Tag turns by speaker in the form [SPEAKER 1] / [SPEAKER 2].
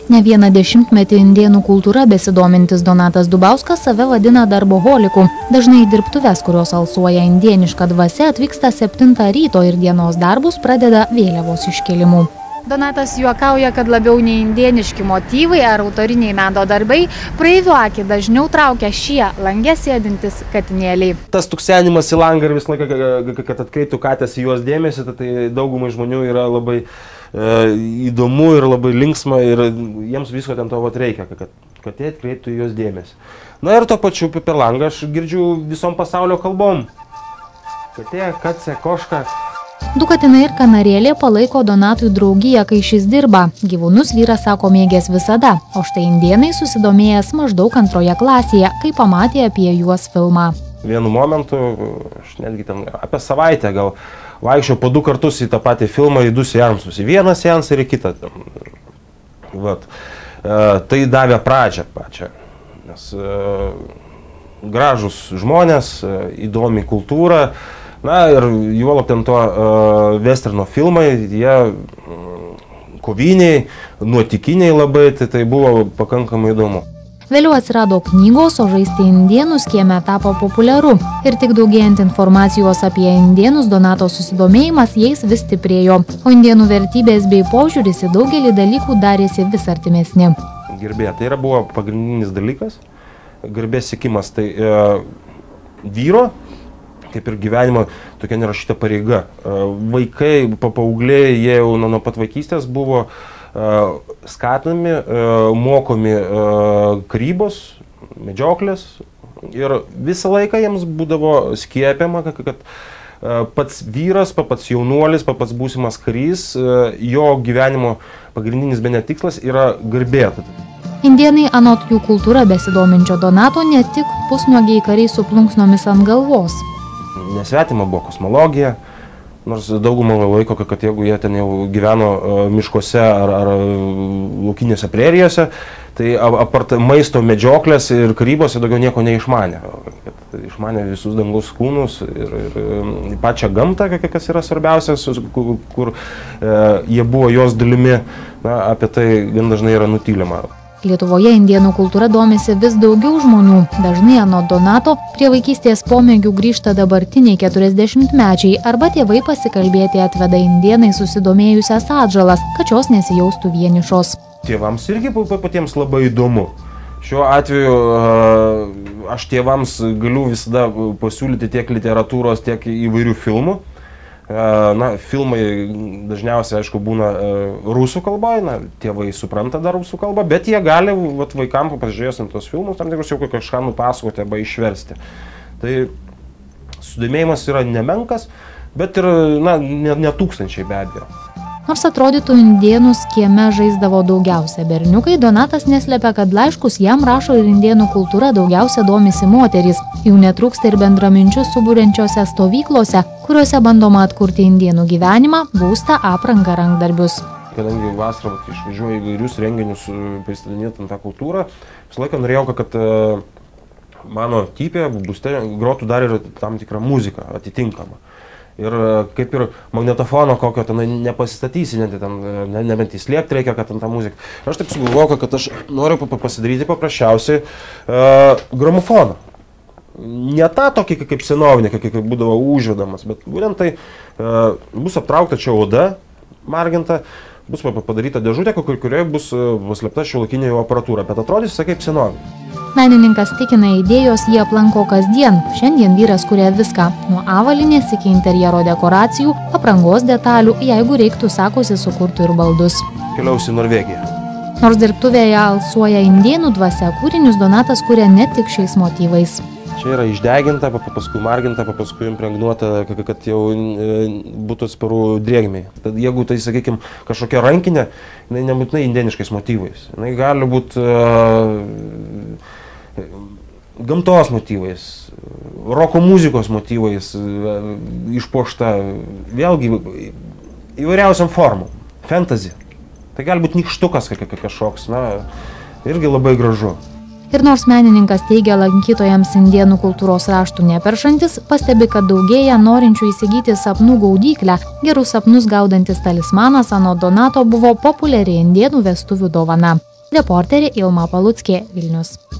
[SPEAKER 1] Ne vieną dešimtmetį indėnų kultūra besidomintis Donatas Dubauskas save vadina darboholiku. Dažnai į dirbtuves, kurios alsuoja indėniška dvasia, atvyksta 7 ryto ir dienos darbus pradeda vėliavos iškėlimu. Donatas juokauja, kad labiau nei indėniški motyvai ar autoriniai meno darbai, praeivių akį dažniau traukia šie lange sėdintis katinėliai.
[SPEAKER 2] Tas tuksenimas į langą ir visą laiką, kad atkreiptų katės į juos dėmesį, tai daugumai žmonių yra labai įdomu ir labai linksma ir jiems visko ten to reikia, kad katė atkreiptų į juos dėmesį. Na ir to pačiu per langą aš girdžiu visom pasaulio kalbom. Katė, katse, koška.
[SPEAKER 1] Du katinai ir kanarėlė palaiko Donatui draugiją, kai šis dirba. Gyvūnus vyras sako mėgęs visada, o štai indėnai susidomėjęs maždaug 2 klasėje, kai pamatė apie juos filmą.
[SPEAKER 2] Vienu momentu, aš netgi ten apie savaitę gal vaikščiau po 2 kartus į tą patį filmą, į 2 seansus. Į vieną seansą ir į kitą. Vat. Tai davė pradžią pačią. Nes gražus žmonės, įdomi kultūra. Na ir juolab ten to westerno filmai, jie koviniai, nuotykiniai labai, tai buvo pakankamai įdomu.
[SPEAKER 1] Vėliau atsirado knygos, o žaisti indėnus kieme tapo populiaru. Ir tik daugėjant informacijos apie indėnus, Donato susidomėjimas jais vis stiprėjo, o indėnų vertybės bei požiūris į daugelį dalykų darėsi vis artimesni.
[SPEAKER 2] Garbė, tai buvo pagrindinis dalykas, garbės siekimas, tai vyro, kaip ir gyvenimo tokia nerašyta pareiga. Vaikai, paaugliai, jie jau nuo pat vaikystės buvo skatinami, mokomi karybos, medžioklės ir visą laiką jiems būdavo skiepiama, kad pats vyras, pats jaunuolis, pats būsimas karys, jo gyvenimo pagrindinis bene tikslas yra garbė.
[SPEAKER 1] Indėnai anot jų kultūra besidominčio Donato ne tik pusnuogiai kariai su plunksnomis ant galvos.
[SPEAKER 2] Nesvetima buvo kosmologija, nors daugumą laiko, kad jeigu jie ten jau gyveno miškuose ar laukinėse prerijose, tai apart maisto medžioklės ir karybos jie daugiau nieko neišmanė. Išmanė visus dangaus kūnus ir pačią gamtą, kas yra svarbiausias, kur jie buvo jos dalimi, apie tai gan dažnai yra nutylima.
[SPEAKER 1] Lietuvoje indėnų kultūra domisi vis daugiau žmonių. Dažnai anot Donato prie vaikystės pomėgių grįžta dabartiniai 40-mečiai arba tėvai pasikalbėti atveda indėnai susidomėjusias atžalas, kad šios nesijaustų vienišos.
[SPEAKER 2] Tėvams irgi patiems labai įdomu. Šiuo atveju aš tėvams galiu visada pasiūlyti tiek literatūros, tiek įvairių filmų. Na, filmai dažniausiai, aišku, būna rusų kalboje, tėvai supranta dar rusų kalbą, bet jie gali vaikam pažiūrėjus ant tos filmus, tam tikrus jau kažką nupasakoti arba išversti. Tai sudomėjimas yra nemenkas, bet ir, ne tūkstančiai be abejo.
[SPEAKER 1] Nors atrodytų indėnus kieme žaisdavo daugiausia berniukai, Donatas neslepia, kad laiškus jam rašo ir indėnų kultūra daugiausia domisi moterys. Jų netrūksta ir bendraminčius suburiančiose stovyklose, kuriuose bandoma atkurti indėnų gyvenimą, būstą, aprangą, rankdarbius.
[SPEAKER 2] Kadangi vasarą išvažiuoju įvairius renginius pristatinėti tą kultūrą, visą laiką norėjau, kad mano typė būste grotų dar ir tam tikrą muziką atitinkama. Ir kaip ir magnetofono kokio ten nepasistatysi, nebent įslėpti reikia, kad ten tą muziką. Aš taip sugalvojau, kad aš noriu pasidaryti paprasčiausiai gramofoną. Ne tą tokį kaip senovinį, kaip būdavo užvedamas, bet būtent tai bus aptraukta čia oda marginta, bus padaryta dėžutė, kurioje bus paslėpta šiuolaikinė aparatūra, bet atrodys kaip senovinė.
[SPEAKER 1] Menininkas tikina, idėjos jį aplanko kasdien. Šiandien vyras kuria viską, nuo avalinės iki interjero dekoracijų, aprangos detalių, jeigu reiktų, sakosi, sukurtų ir baldus.
[SPEAKER 2] Keliausiu į Norvegiją.
[SPEAKER 1] Nors dirbtuvėje alsuoja indėnų dvasia, kūrinius Donatas kuria ne tik šiais motyvais.
[SPEAKER 2] Čia yra išdeginta, paskui marginta, paskui impregnuota, kad jau būtų atsparų drėgmei. Tad jeigu tai, sakykime, kažkokia rankinė, nebūtinai indėniškais motyvais. Jinai gali būti gamtos motyvais, roko muzikos motyvais, išpuošta vėlgi įvairiausiam formom. Fantasy. Tai gali būti nykštukas kažkoks, irgi labai gražu.
[SPEAKER 1] Ir nors menininkas teigia lankytojams indėnų kultūros raštų neperšantis, pastebi, kad daugėja norinčių įsigyti sapnų gaudyklę. Gerus sapnus gaudantis talismanas anot Donato buvo populiari indėnų vestuvių dovana. Reporterė Ilma Paluckė, Vilnius.